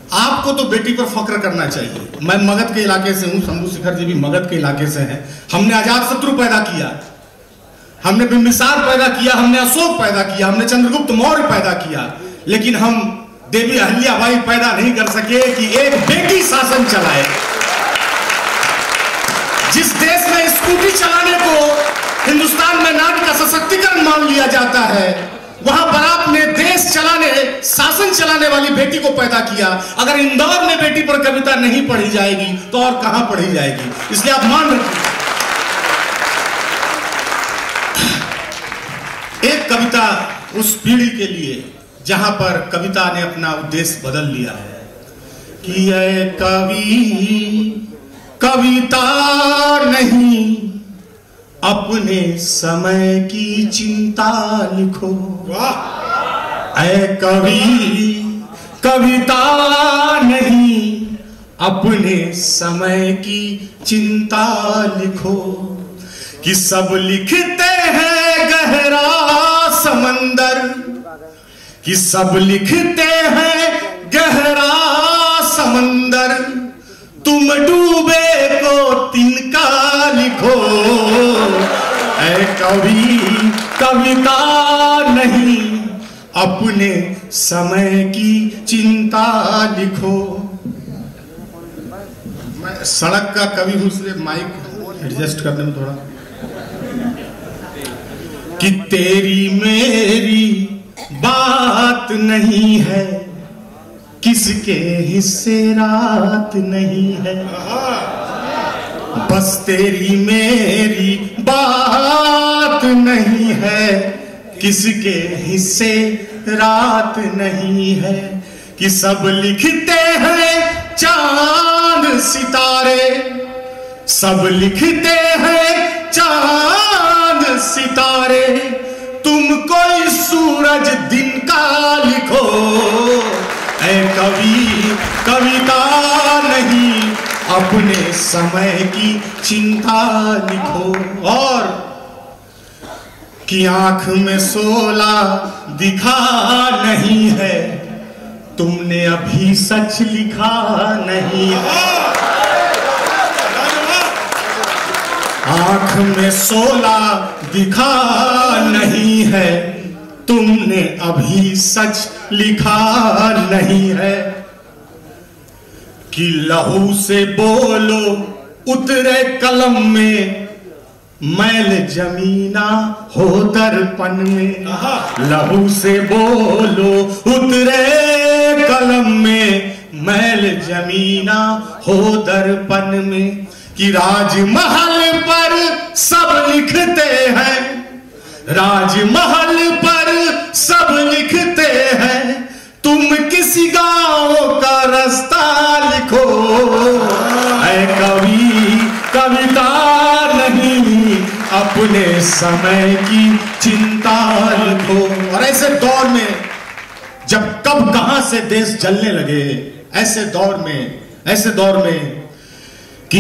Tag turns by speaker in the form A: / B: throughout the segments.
A: आपको तो बेटी पर फख्र करना चाहिए। मैं मगध के इलाके से हूं, शंभू शिखर जी भी मगध के इलाके से हैं। हमने अजातशत्रु पैदा किया, हमने बिंबिसार पैदा किया, हमने अशोक पैदा किया, हमने चंद्रगुप्त मौर्य पैदा किया, लेकिन हम देवी अहिल्याबाई पैदा नहीं कर सके कि एक बेटी शासन चलाए। जिस देश में स्कूटी चलाने को हिंदुस्तान में नारी का सशक्तिकरण मान लिया जाता है, वहां पर आपने देश चलाने, शासन चलाने वाली बेटी को पैदा किया। अगर इंदौर में बेटी पर कविता नहीं पढ़ी जाएगी तो और कहां पढ़ी जाएगी? इसलिए आप मान रखिए। एक कविता उस पीढ़ी के लिए जहां पर कविता ने अपना उद्देश्य बदल लिया है कि ये कवि कविता नहीं, अपने समय की चिंता लिखो। ऐ कवि कविता नहीं, अपने समय की चिंता लिखो। कि सब लिखते हैं गहरा समंदर, कि सब लिखते हैं गहरा समंदर, तुम डूबे को तिनका लिखो। ऐ कवि कविता नहीं, अपने समय की चिंता लिखो। मैं सड़क का कवि हूं, इसलिए माइक एडजस्ट करने में थोड़ा। कि तेरी मेरी बात नहीं है, किसके हिस्से रात नहीं है। बस तेरी मेरी बात नहीं है, किसके हिस्से रात नहीं है। कि सब लिखते हैं चांद सितारे, सब लिखते हैं चांद सितारे, तुम कोई सूरज दिन का लिखो। ऐ कवि कविता नहीं, अपने समय की चिंता लिखो। और कि आंख में सोला दिखा नहीं है, तुमने अभी सच लिखा नहीं है। आंख में सोला दिखा नहीं है, तुमने अभी सच लिखा नहीं है। कि लहू से बोलो उतरे कलम में, मैल जमीना हो दर्पण में। लहू से बोलो उतरे कलम में, मैल जमीना हो दर्पण में। कि राजमहल पर सब लिखते हैं, राजमहल पर सब लिखते हैं, तुम किसी गांव का रास्ता लिखो। ऐ कवि कविता नहीं, अपने समय की चिंता लिखो। और ऐसे दौर में जब कब कहां से देश जलने लगे, ऐसे दौर में कि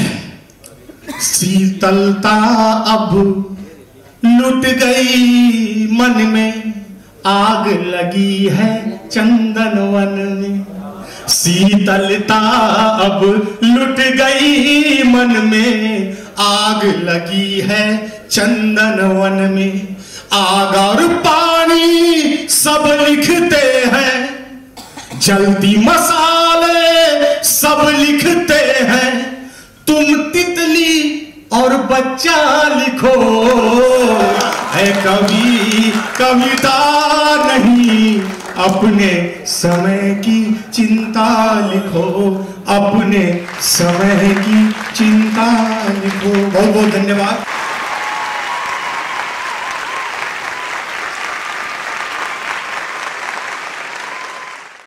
A: शीतलता अब लुट गई मन में, आग लगी है चंदन वन में। शीतलता अब लुट गई मन में, आग लगी है चंदन वन में। आग और पानी सब लिखते हैं, जलती मसाले सब लिखते हैं, तुम तितली और बच्चा लिखो। है कवि कविता नहीं, अपने समय की चिंता लिखो। अपने समय की चिंता लिखो। बहुत बहुत धन्यवाद।